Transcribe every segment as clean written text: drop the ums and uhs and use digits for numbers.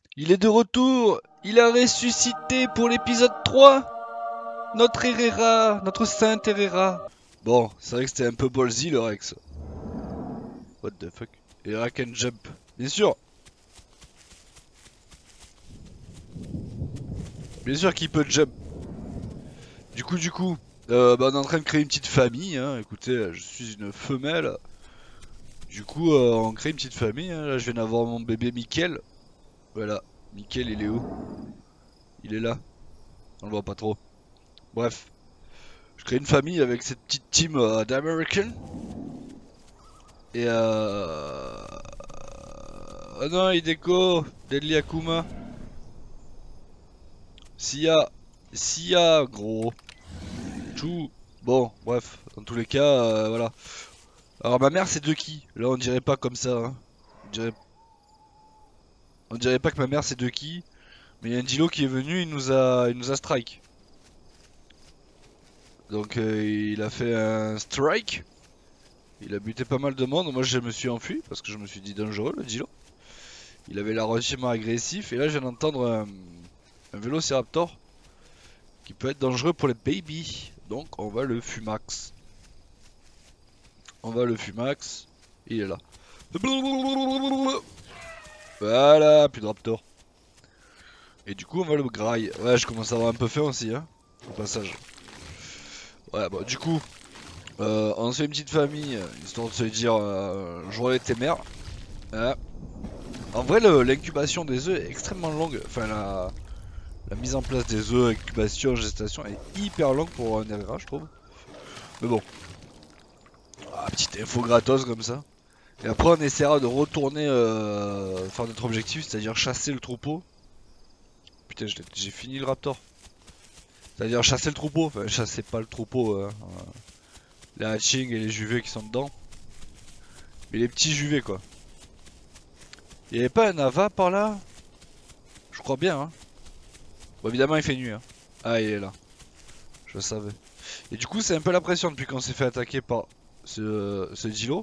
Il est de retour. Il a ressuscité pour l'épisode 3. Notre Herrera, notre saint Herrera. Bon, c'est vrai que c'était un peu ballsy le Rex. What the fuck? Herrera can jump. Bien sûr. Bien sûr qu'il peut jump. Du coup, on est en train de créer une petite famille. Hein. Écoutez, je suis une femelle. Du coup, on crée une petite famille. Hein. Là, je viens d'avoir mon bébé Mickaël. Voilà. Mickaël, il est où? Il est là. On le voit pas trop. Bref. Je crée une famille avec cette petite team d'American. Et Oh non, Hideko, Deadly Akuma, Sia, Sia, gros, Chou. Bon, bref, dans tous les cas, voilà. Alors ma mère c'est de qui? Là on dirait pas comme ça, hein. On dirait pas que ma mère c'est de qui. Mais il y a un Dilo qui est venu, il nous a strike. Donc il a fait un strike. Il a buté pas mal de monde. Moi je me suis enfui parce que je me suis dit dangereux le Dilo. Il avait l'air relativement agressif. Et là je viens d'entendre un Vélociraptor qui peut être dangereux pour les babies. Donc on va le fumax. On va le fumax. Il est là. Voilà, plus de raptor. Et du coup on va le graille. Ouais, je commence à avoir un peu faim aussi, hein, au passage. Ouais, bon, du coup, on se fait une petite famille, histoire de se dire, joie tes mères. Hein. En vrai, l'incubation des œufs est extrêmement longue. Enfin, la mise en place des œufs, incubation, gestation est hyper longue pour un RRA, je trouve. Mais bon, petite info gratos comme ça. Et après, on essaiera de retourner faire notre objectif, c'est-à-dire chasser le troupeau. Putain, j'ai fini le raptor. C'est-à-dire chasser le troupeau, enfin chasser pas le troupeau, les hatchings et les juvets qui sont dedans. Mais les petits juvets quoi. Il y avait pas un ava par là? Je crois bien, hein. Bon, évidemment, il fait nuit, hein. Ah, il est là. Je le savais. Et du coup, c'est un peu la pression depuis qu'on s'est fait attaquer par ce Dilo.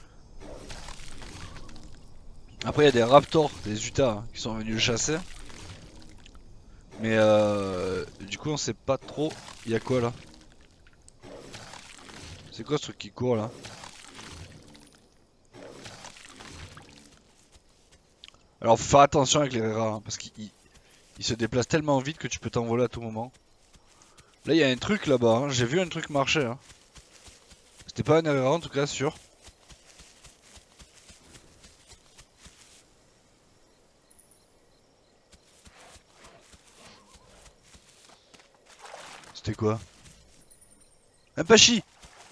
Après, il y a des raptors, des Utah, hein, qui sont venus le chasser. Mais du coup, on sait pas trop. Il y a quoi là? C'est quoi ce truc qui court là? Alors, faut faire attention avec les rats, hein, parce qu'ils se déplacent tellement vite que tu peux t'envoler à tout moment. Là, il y a un truc là-bas, hein. J'ai vu un truc marcher. Hein. C'était pas un RRA en tout cas, sûr. C'était quoi? Un Pachi!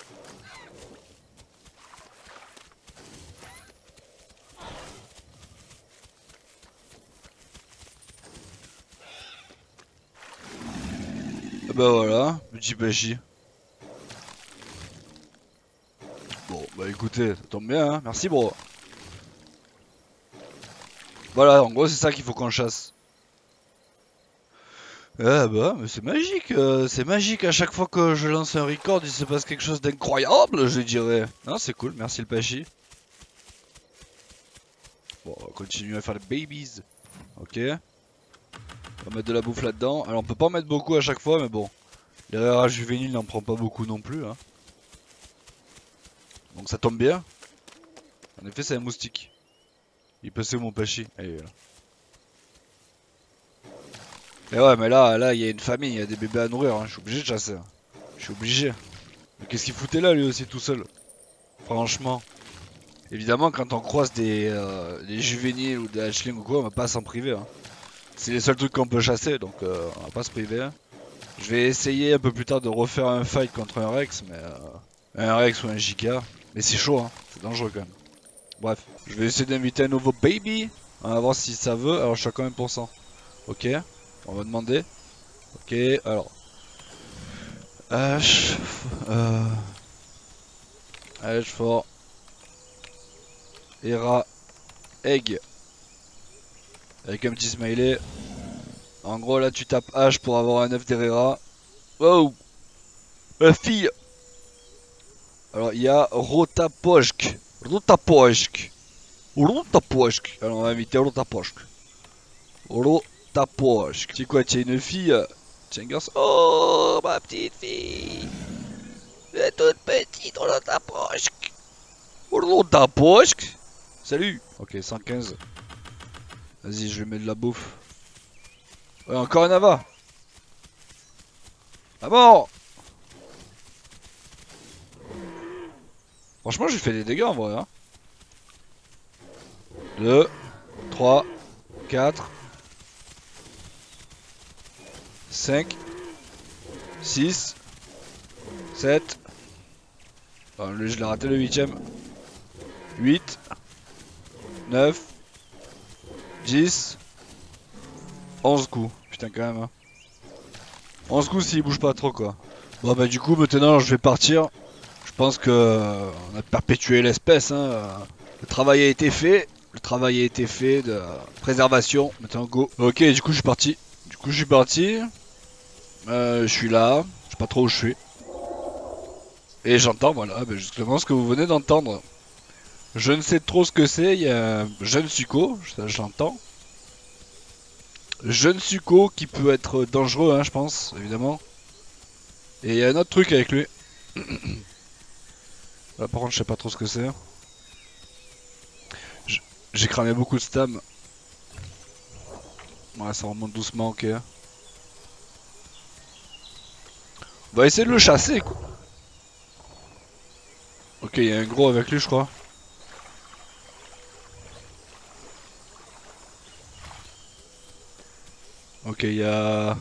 Ah bah voilà, petit Pachi. Bon, bah écoutez, ça tombe bien, hein. Merci, bro. Voilà, en gros, c'est ça qu'il faut qu'on chasse. Ah bah, mais c'est magique à chaque fois que je lance un record, il se passe quelque chose d'incroyable, je dirais. Non, c'est cool, merci le Pachi. Bon, on va continuer à faire les babies. Ok. On va mettre de la bouffe là-dedans. Alors, on peut pas en mettre beaucoup à chaque fois, mais bon. Les rares juvéniles n'en prend pas beaucoup non plus. Hein. Donc ça tombe bien. En effet, c'est un moustique. Il peut où mon Pachi? Allez, là. Et ouais, mais là, il y a une famille, il y a des bébés à nourrir. Hein. Je suis obligé de chasser. Hein. Je suis obligé. Mais qu'est-ce qu'il foutait là, lui aussi, tout seul? Franchement. Évidemment, quand on croise des juvéniles ou des hatchlings ou quoi, on va pas s'en priver. Hein. C'est les seuls trucs qu'on peut chasser, donc on va pas se priver. Hein. Je vais essayer un peu plus tard de refaire un fight contre un Rex, mais un Rex ou un Giga. Mais c'est chaud, hein. C'est dangereux quand même. Bref, je vais essayer d'inviter un nouveau baby. On va voir si ça veut. Alors je suis à combien de pourcents? Ok, on va demander. Ok, alors. H. Euh, H for. Era. Egg. Avec un petit smiley. En gros là tu tapes H pour avoir un œuf d'Herrera. Wow! La fille! Alors il y a Oh, ta poche. Tu sais quoi, tu es une fille? Tu es un garçon? Oh, ma petite fille. Elle est toute petite, oh là, ta poche. Oh, ta poche. Salut. Ok, 115. Vas-y, je lui mets de la bouffe. Ouais, encore un Ava. Ah bon? Franchement, j'ai fait des dégâts en vrai. Hein. 2, 3, 4, 5, 6, 7. Enfin, lui, je l'ai raté le 8ème. 8, 9, 10, 11 coups. Putain, quand même. Hein. 11 coups s'il bouge pas trop, quoi. Bon, bah, du coup, maintenant, je vais partir. Je pense que on a perpétué l'espèce. Hein. Le travail a été fait. Le travail a été fait de préservation. Maintenant, go. Ok, du coup, je suis parti. Je suis là. Je sais pas trop où je suis. Et j'entends, voilà, bah, justement ce que vous venez d'entendre. Je ne sais trop ce que c'est. Il y a un jeune succo, ça je l'entends. Jeune succo qui peut être dangereux, hein, je pense, évidemment. Et il y a un autre truc avec lui. Là, par contre, je sais pas trop ce que c'est. J'ai cramé beaucoup de stam. Ouais, ça remonte doucement, ok. On va essayer de le chasser, quoi. Ok, il y a un gros avec lui, je crois. Ok, il y a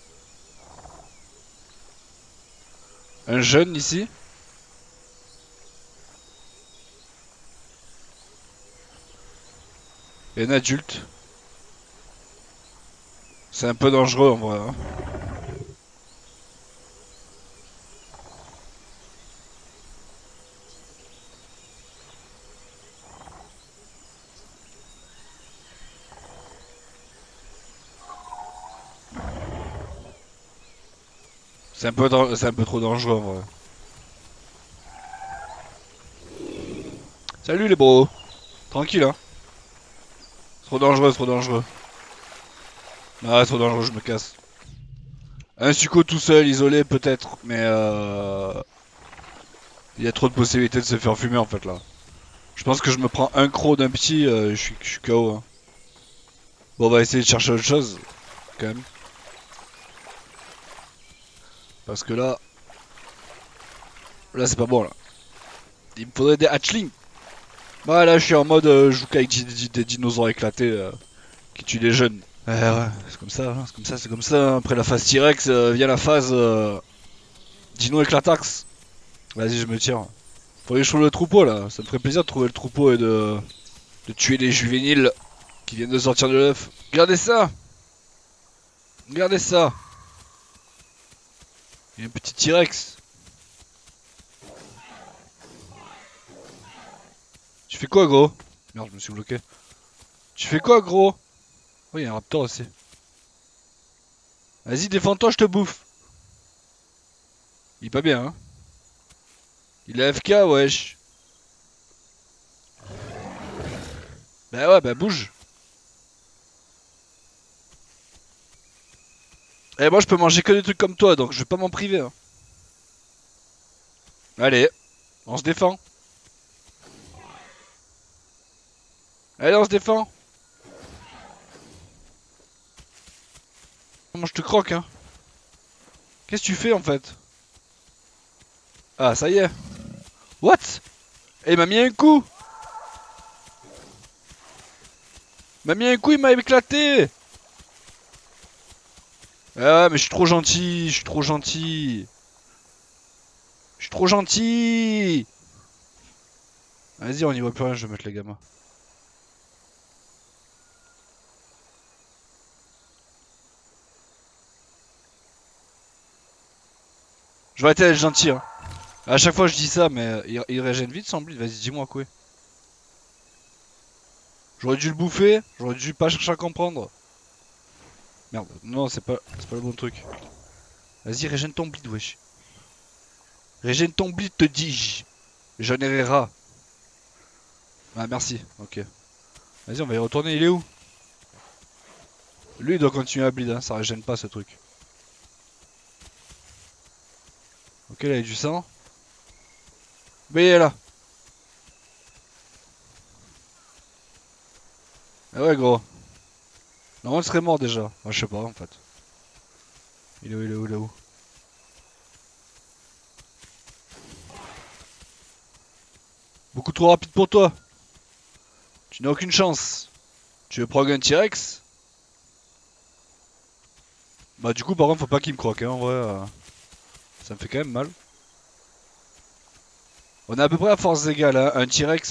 un jeune ici. Et un adulte. C'est un peu dangereux en vrai. Hein. C'est un peu trop dangereux en vrai. Salut les bros. Tranquille hein. Trop dangereux, trop dangereux. Ah, trop dangereux, je me casse. Un succo tout seul, isolé peut-être, mais il y a trop de possibilités de se faire fumer en fait là. Je pense que je me prends un croc d'un petit, je suis KO. Hein. Bon, on va essayer de chercher autre chose, quand même. Parce que là c'est pas bon là. Il me faudrait des hatchlings. Bah là je suis en mode, je joue qu'avec des dinosaures éclatés qui tuent les jeunes. Ouais, c'est comme ça, hein, c'est comme ça, c'est comme ça. Hein. Après la phase T-Rex, vient la phase Dino éclatax. Vas-y, je me tire. Faudrait que je trouve le troupeau là. Ça me ferait plaisir de trouver le troupeau et de tuer les juvéniles qui viennent de sortir de l'œuf. Regardez ça! Regardez ça! Il y a un petit T-Rex. Tu fais quoi, gros? Merde, je me suis bloqué. Tu fais quoi, gros? Oh, il y a un raptor aussi. Vas-y, défends-toi, je te bouffe. Il est pas bien, hein? Il est AFK, wesh. Bah ouais, bah bouge. Eh, moi, je peux manger que des trucs comme toi, donc je vais pas m'en priver. Hein. Allez, on se défend. Allez, on se défend. Comment je te croque, hein? Qu'est-ce que tu fais, en fait? Ah, ça y est. What? Eh, il m'a mis un coup. Il m'a mis un coup, il m'a éclaté. Ah, mais je suis trop gentil, je suis trop gentil. Je suis trop gentil. Vas-y, on y voit plus rien, je vais mettre les gamins. Je vais arrêter d'être gentil, hein. À chaque fois je dis ça, mais il régène vite son bleed. Vas-y, dis-moi quoi. J'aurais dû le bouffer, j'aurais dû pas chercher à comprendre. Merde, non, c'est pas le bon truc. Vas-y, régène ton bleed, wesh. Régène ton bleed, te dis-je. J'en ai rat. Ah, merci, ok. Vas-y, on va y retourner, il est où? Lui il doit continuer à bleed, hein. Ça régène pas ce truc. Ok, là il y a du sang. Mais il est là. Ah ouais, gros. Normalement il serait mort déjà. Moi je sais pas en fait. Il est où, il est où, il est où? Beaucoup trop rapide pour toi. Tu n'as aucune chance. Tu veux prendre un T-Rex? Bah du coup par contre faut pas qu'il me croque hein, en vrai. Ça me fait quand même mal. On est à peu près à force égale hein. Un T-Rex...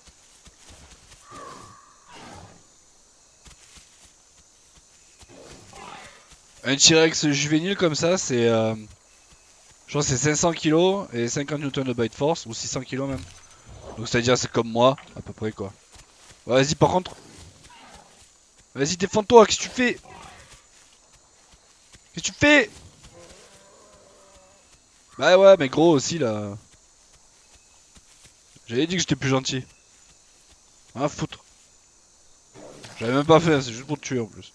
Un T-Rex juvénile comme ça c'est... Je crois que c'est 500 kilos et 50 Newtons de bite force. Ou 600 kilos même. Donc c'est à dire c'est comme moi à peu près quoi. Ouais, vas-y par contre. Vas-y défends-toi, qu'est-ce que tu fais? Qu'est-ce que tu fais? Bah ouais mais gros aussi là. J'avais dit que j'étais plus gentil. Rien à foutre. J'avais même pas fait, c'est juste pour te tuer en plus.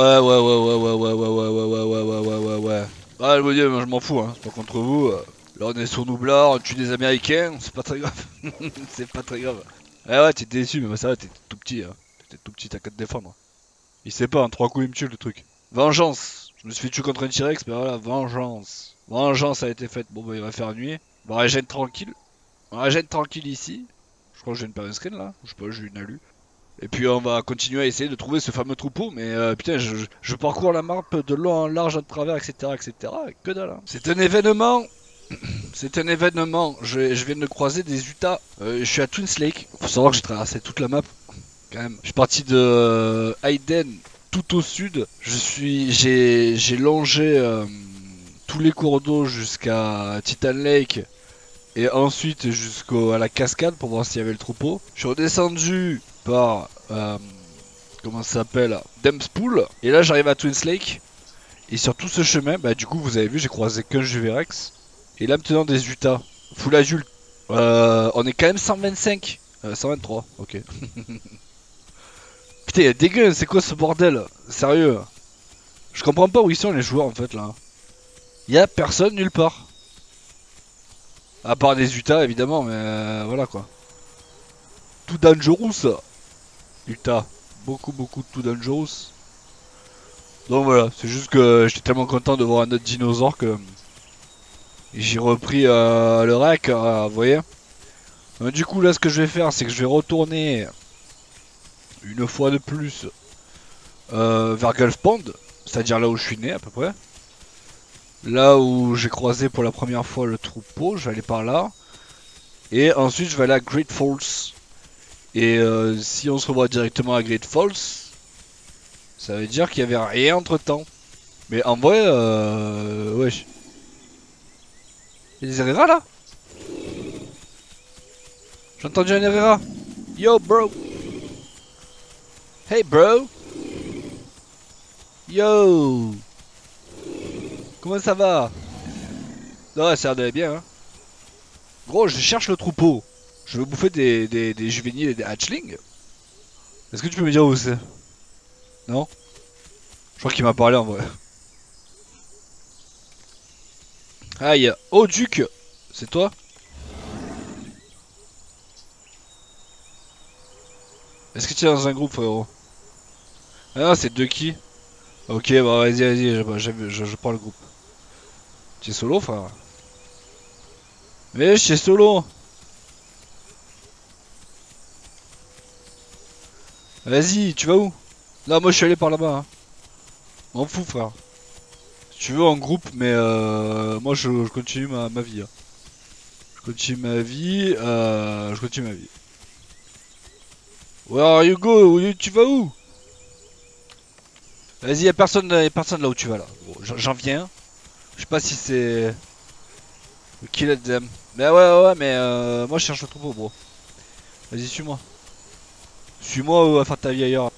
Ouais. Ah, je veux dire, moi, je m'en fous, hein, c'est pas contre vous. Là, on est sur Nublar, on tue des Américains, c'est pas très grave. C'est pas très grave. Ah ouais, t'es déçu, mais ça va, t'es tout petit, hein. T'es tout petit, t'as qu'à te défendre. Il sait pas, en 3 coups, il me tue le truc. Vengeance. Je me suis fait tuer contre un T-Rex, mais voilà, vengeance. Vengeance a été faite. Bon, bah, il va faire nuit. Bon, régène tranquille. On régène tranquille ici. Je crois que j'ai une paire de screen là. Je sais pas, j'ai une alu. Et puis on va continuer à essayer de trouver ce fameux troupeau, mais putain, je parcours la map de long en large, à travers, etc., etc. Que dalle. Hein. C'est un événement. C'est un événement. Je viens de croiser des Utah. Je suis à Twins Lake. Faut savoir que j'ai traversé toute la map. Quand même. Je suis parti de Hayden tout au sud. J'ai longé tous les cours d'eau jusqu'à Titan Lake. Et ensuite jusqu'à la cascade pour voir s'il y avait le troupeau. Je suis redescendu par comment ça s'appelle, Dempspool. Et là j'arrive à Twins Lake. Et sur tout ce chemin, bah du coup vous avez vu j'ai croisé qu'un Juverex. Et là maintenant des Utah. Full adulte. On est quand même 125. 123, ok. Putain y'a des guns, c'est quoi ce bordel? Sérieux. Je comprends pas où ils sont les joueurs en fait là. Y'a personne nulle part. À part des Utah évidemment, mais voilà quoi. Tout dangerous. Utah. Beaucoup tout dangerous. Donc voilà, c'est juste que j'étais tellement content de voir un autre dinosaure que j'ai repris le rec, vous voyez. Du coup là ce que je vais faire c'est que je vais retourner une fois de plus vers Gulf Pond, c'est-à-dire là où je suis né à peu près. Là où j'ai croisé pour la première fois le troupeau, je vais aller par là. Et ensuite je vais aller à Great Falls. Et si on se revoit directement à Great Falls, ça veut dire qu'il y avait rien entre temps. Mais en vrai, wesh. Y'a des Herrera là? J'ai entendu un Herrera. Yo bro. Hey bro. Yo. Comment ça va? Ouais, ça a l'air d'aller bien hein. Gros, je cherche le troupeau. Je veux bouffer des juvéniles et des hatchlings. Est-ce que tu peux me dire où c'est? Non? Je crois qu'il m'a parlé en vrai. Aïe. Oh Duc. C'est toi? Est-ce que tu es dans un groupe frérot? Ah non, c'est Ducky. Ok, bah vas-y, je prends le groupe. Tu es solo frère? Mais je suis solo. Vas-y, tu vas où? Non, moi je suis allé par là-bas. Hein. M'en fous frère. Si tu veux en groupe, mais moi je continue ma vie. Hein. Je continue ma vie. Je continue ma vie. Where are you go? Tu vas où? Vas-y, y'a personne là où tu vas là. Bon, j'en viens. Je sais pas si c'est... Kill them. Mais ouais, mais moi je cherche le troupeau, bro. Vas-y, suis-moi. Suis-moi ou va faire ta vie ailleurs.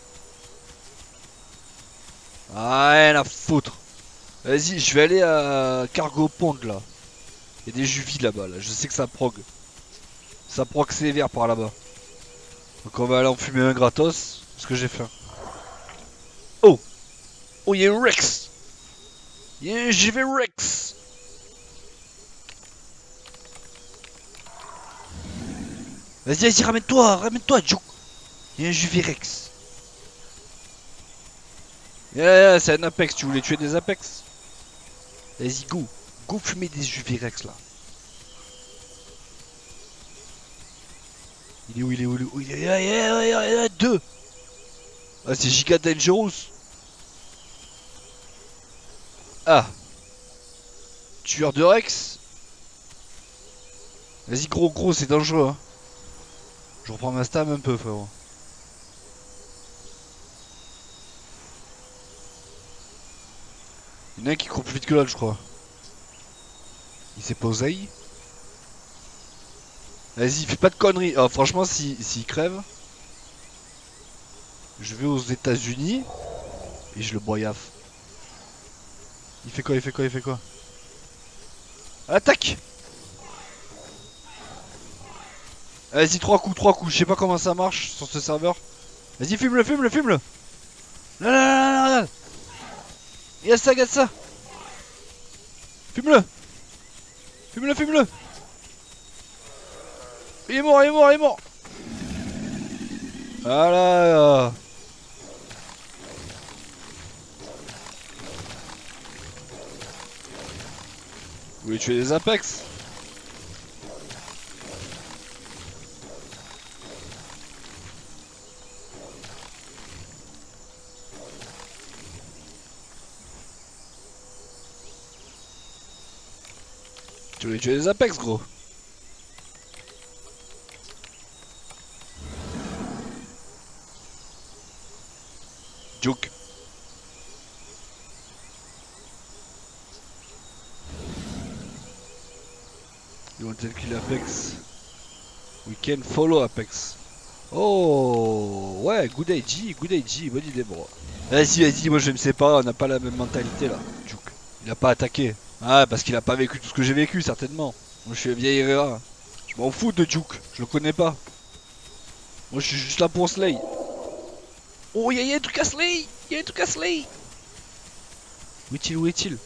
Ah, rien à foutre. Vas-y, je vais aller à Cargo Pond là. Y'a des juvis là-bas, là. Je sais que ça prog. Ça prog sévère par là-bas. Donc on va aller en fumer un gratos. Parce que j'ai faim. Oh! Oh, y'a un Rex. Y'a un JV Rex. Vas-y, vas-y, ramène-toi, Joe. Y'a un JV Rex. Yeah, c'est un Apex, tu voulais tuer des Apex? Vas-y, go. Go fumer des JV Rex là. Il est où, il est où, il est où? Il y a deux. Ah, c'est Giga Dangerous. Ah. Tueur de Rex. Vas-y, gros, c'est dangereux. Hein. Je reprends ma stam un peu, frérot. Il y en a un qui court plus vite que l'autre, je crois. Il s'est posé. Vas-y, fais pas de conneries. Oh, franchement, s'il crève, je vais aux États-Unis et je le boyaffe. Il fait quoi? Attaque! Vas-y, trois coups. Je sais pas comment ça marche sur ce serveur. Vas-y, fume-le. Là. Regarde ça. Fume-le. Il est mort. Voilà. Vous voulez tuer des Apex? Tu voulais tuer des Apex, gros? Juke. You want to kill Apex? We can follow Apex. Oh, ouais, good IG, bonne idée, bro. Vas-y, moi je me sépare, on n'a pas la même mentalité là. Juke. Il a pas attaqué. Ah, parce qu'il a pas vécu tout ce que j'ai vécu, certainement. Moi je suis un vieil Herrera. Je m'en fous de Juke, je le connais pas. Moi je suis juste là pour Slay. Oh, y'a un truc à Slay. Où est-il?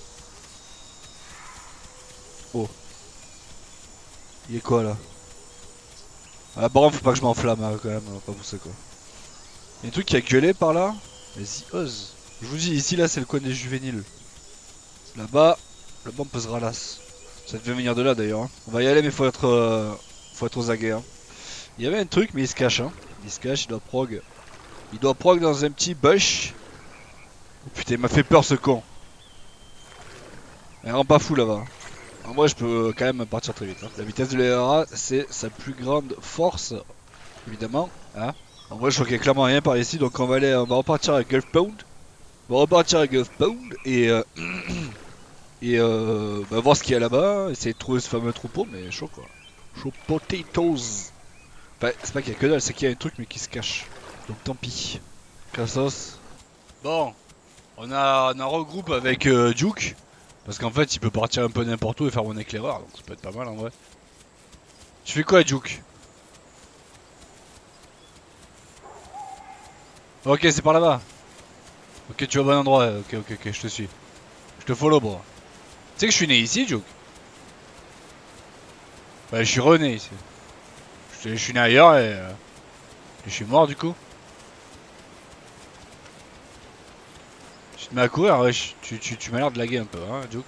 Oh. Il est quoi là? Ah bon, faut pas que je m'enflamme hein, quand même, on va pas pousser quoi. Y'a un truc qui a gueulé par là. Vas-y, ose. Je vous dis, ici là c'est le coin des juvéniles. Là-bas on peut se ralasse. Ça devait venir de là d'ailleurs. Hein. On va y aller mais faut être aux aguets. Hein. Il y avait un truc mais il se cache. Hein. Il doit prog. Il doit prog dans un petit bush. Oh, putain, il m'a fait peur ce con. Il rend pas fou là-bas. Alors, moi je peux quand même partir très vite. Hein. La vitesse de l'ERA c'est sa plus grande force. Évidemment. Hein. En vrai je crois qu'il y a clairement rien par ici donc on va repartir à Gulf Pound. Et voir ce qu'il y a là-bas, essayer de trouver ce fameux troupeau, mais chaud quoi. Chaud potatoes. Enfin, c'est pas qu'il y a que dalle, c'est qu'il y a un truc mais qui se cache. Donc tant pis. Cassos. Bon, on a regroupe avec Duke. Parce qu'en fait, il peut partir un peu n'importe où et faire mon éclaireur, donc ça peut être pas mal en vrai. Tu fais quoi, Duke? Ok, c'est par là-bas. Ok, tu vas au bon endroit. Ok, je te suis. Je te follow, bro. Tu sais que je suis né ici, Duke? Bah, je suis rené ici. Je suis né ailleurs et je suis mort du coup. Tu te mets à courir, wesh. Tu m'as l'air de laguer un peu, hein, Duke.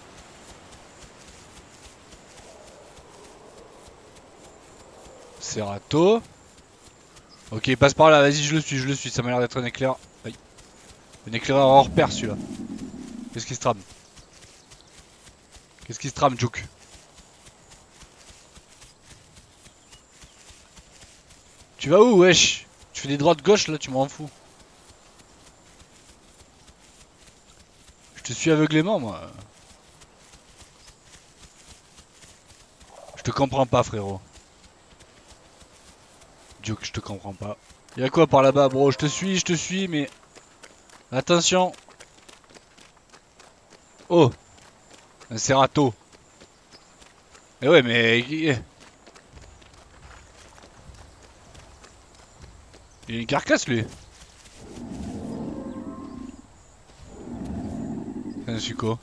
Serato. Ok, il passe par là, vas-y, je le suis. Ça m'a l'air d'être un éclaireur. Aïe. Un éclaireur hors pair celui-là. Qu'est-ce qui se trame, Duke? Tu vas où, wesh? Tu fais des droites gauche là, tu m'en fous. Je te suis aveuglément, moi. Je te comprends pas, frérot. Duke, je te comprends pas. Y'a quoi par là-bas, bro? Je te suis, mais... Attention. Oh, un Serato. Eh ouais, mais... Il a une carcasse, lui. Un suco.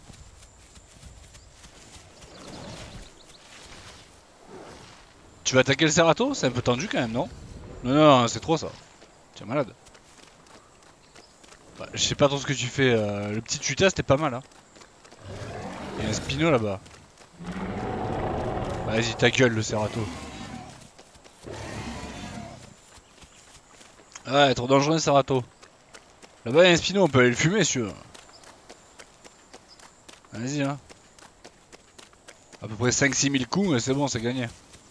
Tu vas attaquer le Serato? C'est un peu tendu quand même, non? Non, non, c'est trop ça. Tu es malade. Bah, je sais pas trop ce que tu fais. Le petit tuta c'était pas mal, hein. Il y a un Spino là-bas. Vas-y, ta gueule le Serato. Ouais, trop dangereux un Serato. Là-bas il y a un Spino, on peut aller le fumer si tu veux. Vas-y, hein. À peu près 5-6 000 coups et c'est bon, c'est gagné.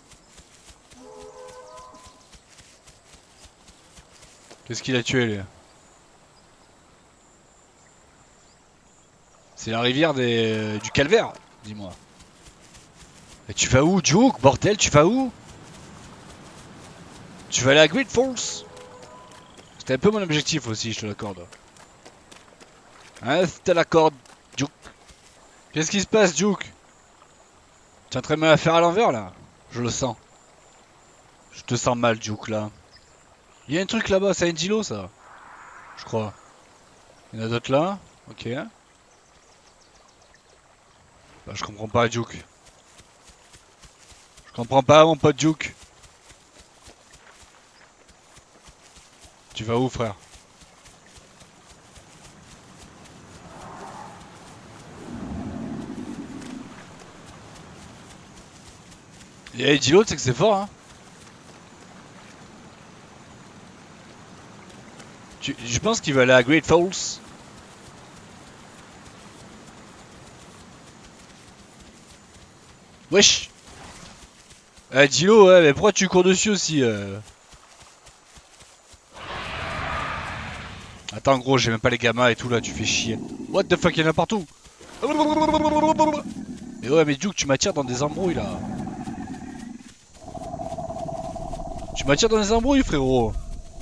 Qu'est-ce qu'il a tué lui? C'est la rivière du calvaire, dis-moi. Et tu vas où, Duke? Bordel, tu vas où? Tu vas aller à Great Falls? C'était un peu mon objectif aussi, je te l'accorde. Hein, c'était l'accorde, Duke. Qu'est-ce qui se passe, Duke? Tu es en train de me la faire à l'envers là? Je le sens. Je te sens mal, Duke là. Il y a un truc là-bas, c'est un dilo ça. Je crois. Il y en a d'autres là? Ok. Bah, je comprends pas, Duke. Je comprends pas, mon pote Duke. Tu vas où, frère? Et Dilo, tu sais que c'est fort, hein? Je pense qu'il va aller à Great Falls. Wesh! Dilo, ouais, mais pourquoi tu cours dessus aussi Attends, gros, j'ai même pas les gammas et tout là, tu fais chier. What the fuck, y'en a partout! Mais ouais, mais Duke, tu m'attires dans des embrouilles là. Tu m'attires dans des embrouilles, frérot.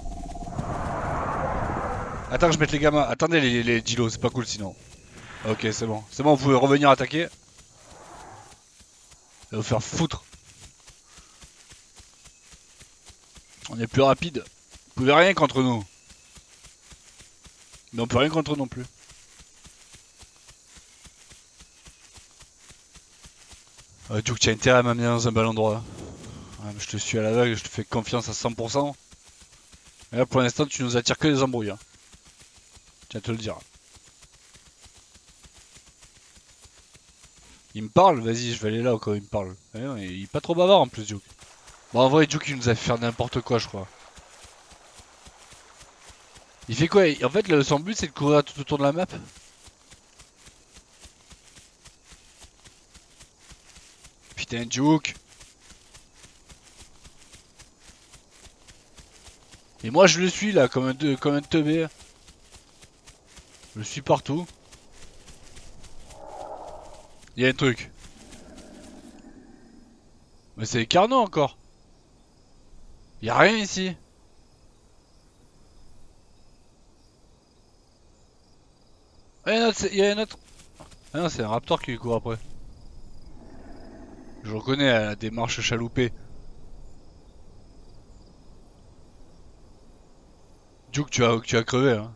Attends que je mette les gammas. Attendez, les dilos, c'est pas cool sinon. Ok, c'est bon. C'est bon, vous pouvez revenir attaquer. Ça va vous faire foutre. On est plus rapide. Vous pouvez rien contre nous. Mais on peut rien contre eux non plus. Duke, tu as intérêt à m'amener dans un bel endroit. Ouais, je te suis à l'aveugle, je te fais confiance à 100%. Et là, pour l'instant, tu nous attires que des embrouilles. Hein. Tiens à te le dire. Il me parle? Vas-y, je vais aller là quand il me parle. Il est pas trop bavard en plus, Duke. Bon, en vrai, Duke, il nous a fait faire n'importe quoi, je crois. Il fait quoi? En fait, son but, c'est de courir tout autour de la map. Putain, Duke. Et moi, je le suis là, comme un teubé. Je le suis partout. Il y a un truc. Mais c'est Carnot encore. Il y a rien ici. Ah, il y a un autre. Ah non, c'est un raptor qui lui court après. Je reconnais la démarche chaloupée. Duke, tu as crevé hein.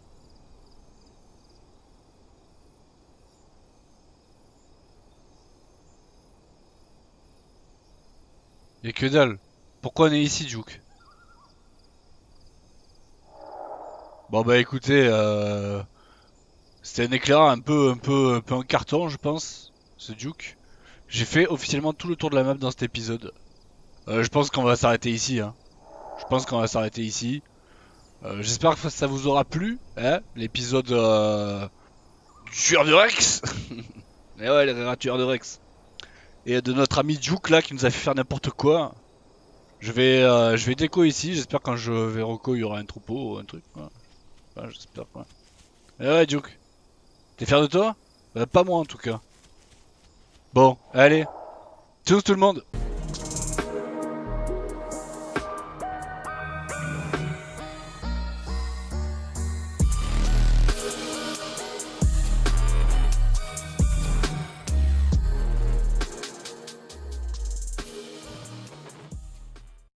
Y'a que dalle. Pourquoi on est ici, Duke? Bon bah écoutez, c'était un éclaireur un peu en carton, je pense, ce Duke. J'ai fait officiellement tout le tour de la map dans cet épisode. Je pense qu'on va s'arrêter ici, hein. Je pense qu'on va s'arrêter ici. J'espère que ça vous aura plu, hein, l'épisode tueur de Rex. Et ouais, les tueur de Rex. Et de notre ami Duke là qui nous a fait faire n'importe quoi. Je vais déco ici, j'espère quand je vais reco il y aura un troupeau ou un truc. Quoi. Enfin, j'espère quoi. Et ouais Duke, t'es fier de toi? Pas moi en tout cas. Bon, allez, tchuss tout le monde.